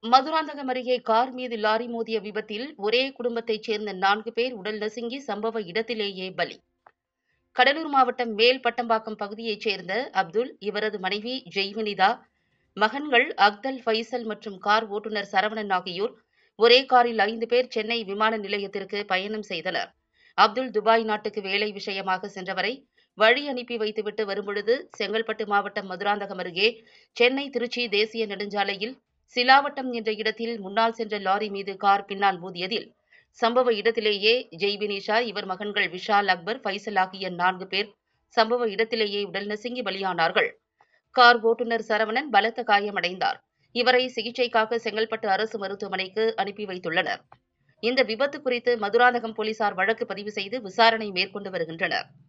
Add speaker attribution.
Speaker 1: மதுராந்தகம் அருகே கார் மீது லாரி மோதிய விபத்தில் ஒரே குடும்பத்தைச் சேர்ந்த 4 பேர் உடல் நசுங்கி சம்பவ இடத்திலேயே பலி. கடலூர் மாவட்டம் மேல் பட்டம்பாக்கம் பகுதியைச் சேர்ந்த அப்துல், இவரது மனைவி ஜெய்வனிதா, மகன்கள் அக்தல், ஃபைசல் மற்றும் கார் ஓட்டுநர் சரவணன் ஆகியோர் ஒரே காரில் 5 பேர் சென்னை விமான நிலையத்திற்கு பயணம் செய்தனர். அப்துல் துபாய் நாட்டுக்கு வேலை விஷயமாக சென்றவரை வழி அனுப்பி வைத்துவிட்டு வரும்பொழுது செங்கல்பட்டு மாவட்டம் மதுராந்தகம் அருகே சென்னை திருச்சி தேசிய நெடுஞ்சாலையில் சிலாவட்டம் என்ற இடத்தில் முன்னால் சென்ற லாரி மீது கார் பின்னால் மோதியதில் சம்பவ இடத்திலேயே ஜெய்வினிஷா, இவர் மகன்கள் விஷால், அக்பர், ஃபைசல் ஆகிய 4 பேர் சம்பவ இடத்திலேயே உடல் நசுங்கி பலியானார்கள். கார் ஓட்டுநர் சரவணன் பலத்த காயமடைந்தார். இவரை சிகிச்சைக்காக செங்கல்பட்டு அரசு மருத்துவமனைக்கு அனுப்பி வைத்துள்ளனர். இந்த விபத்து குறித்து மதுராந்தகம் போலீசார் வழக்கு பதிவு செய்து விசாரணை மேற்கொண்டு வருகின்றனர்.